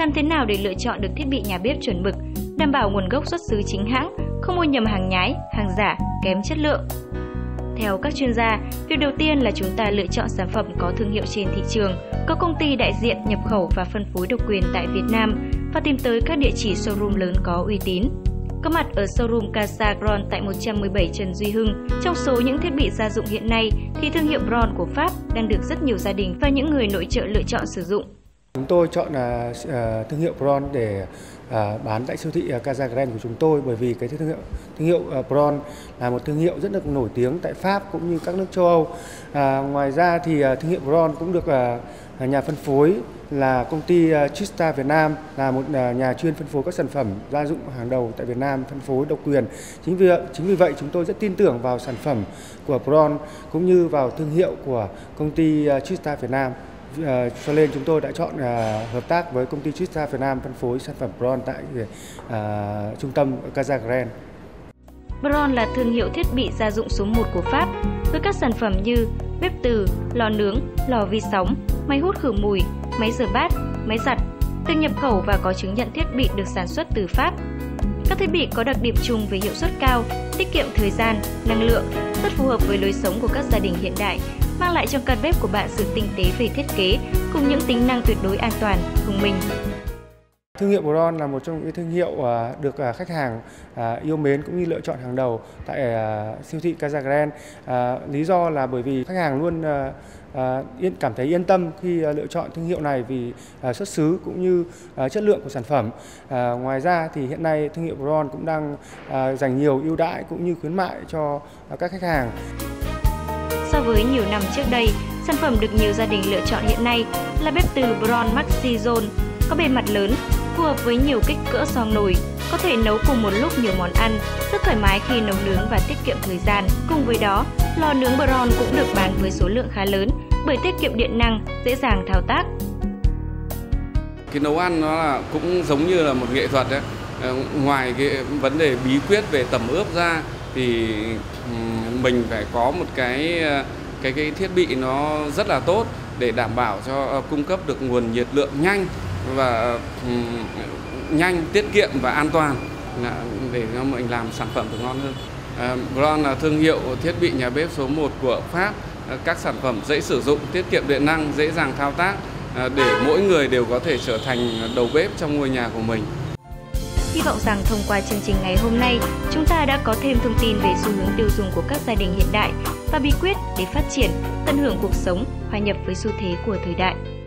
Làm thế nào để lựa chọn được thiết bị nhà bếp chuẩn mực, đảm bảo nguồn gốc xuất xứ chính hãng, không mua nhầm hàng nhái, hàng giả, kém chất lượng? Theo các chuyên gia, việc đầu tiên là chúng ta lựa chọn sản phẩm có thương hiệu trên thị trường, có công ty đại diện nhập khẩu và phân phối độc quyền tại Việt Nam và tìm tới các địa chỉ showroom lớn có uy tín. Có mặt ở showroom Casa Gron tại 117 Trần Duy Hưng, trong số những thiết bị gia dụng hiện nay thì thương hiệu Braun của Pháp đang được rất nhiều gia đình và những người nội trợ lựa chọn sử dụng. Chúng tôi chọn thương hiệu Braun để bán tại siêu thị Casa Gren của chúng tôi, bởi vì cái thương hiệu Braun là một thương hiệu rất được nổi tiếng tại Pháp cũng như các nước châu Âu. Ngoài ra thì thương hiệu Braun cũng được nhà phân phối là công ty Trista Việt Nam, là một nhà chuyên phân phối các sản phẩm gia dụng hàng đầu tại Việt Nam, phân phối độc quyền. Chính vì vậy chúng tôi rất tin tưởng vào sản phẩm của Braun cũng như vào thương hiệu của công ty Trista Việt Nam. Cho nên chúng tôi đã chọn hợp tác với công ty Trista Việt Nam phân phối sản phẩm Braun tại trung tâm Casa Gren. Braun là thương hiệu thiết bị gia dụng số 1 của Pháp với các sản phẩm như bếp từ, lò nướng, lò vi sóng, máy hút khử mùi, máy rửa bát, máy giặt, được nhập khẩu và có chứng nhận thiết bị được sản xuất từ Pháp. Các thiết bị có đặc điểm chung về hiệu suất cao, tiết kiệm thời gian, năng lượng, rất phù hợp với lối sống của các gia đình hiện đại, mang lại cho căn bếp của bạn sự tinh tế về thiết kế cùng những tính năng tuyệt đối an toàn, thông minh. Thương hiệu Braun là một trong những thương hiệu được khách hàng yêu mến cũng như lựa chọn hàng đầu tại siêu thị Casa Gren. Lý do là bởi vì khách hàng luôn cảm thấy yên tâm khi lựa chọn thương hiệu này vì xuất xứ cũng như chất lượng của sản phẩm. Ngoài ra thì hiện nay thương hiệu Braun cũng đang dành nhiều ưu đãi cũng như khuyến mại cho các khách hàng. So với nhiều năm trước đây, sản phẩm được nhiều gia đình lựa chọn hiện nay là bếp từ Braun Maxi Zone, có bề mặt lớn, phù hợp với nhiều kích cỡ xoong nồi, có thể nấu cùng một lúc nhiều món ăn, rất thoải mái khi nấu nướng và tiết kiệm thời gian. Cùng với đó, lò nướng Braun cũng được bán với số lượng khá lớn bởi tiết kiệm điện năng, dễ dàng thao tác. Cái nấu ăn nó cũng giống như là một nghệ thuật đấy. Ngoài cái vấn đề bí quyết về tẩm ướp ra thì mình phải có một cái thiết bị nó rất là tốt để đảm bảo cho cung cấp được nguồn nhiệt lượng nhanh và tiết kiệm và an toàn để cho mình làm sản phẩm được ngon hơn. Braun là thương hiệu thiết bị nhà bếp số 1 của Pháp. Các sản phẩm dễ sử dụng, tiết kiệm điện năng, dễ dàng thao tác để mỗi người đều có thể trở thành đầu bếp trong ngôi nhà của mình. Hy vọng rằng thông qua chương trình ngày hôm nay, chúng ta đã có thêm thông tin về xu hướng tiêu dùng của các gia đình hiện đại và bí quyết để phát triển, tận hưởng cuộc sống, hòa nhập với xu thế của thời đại.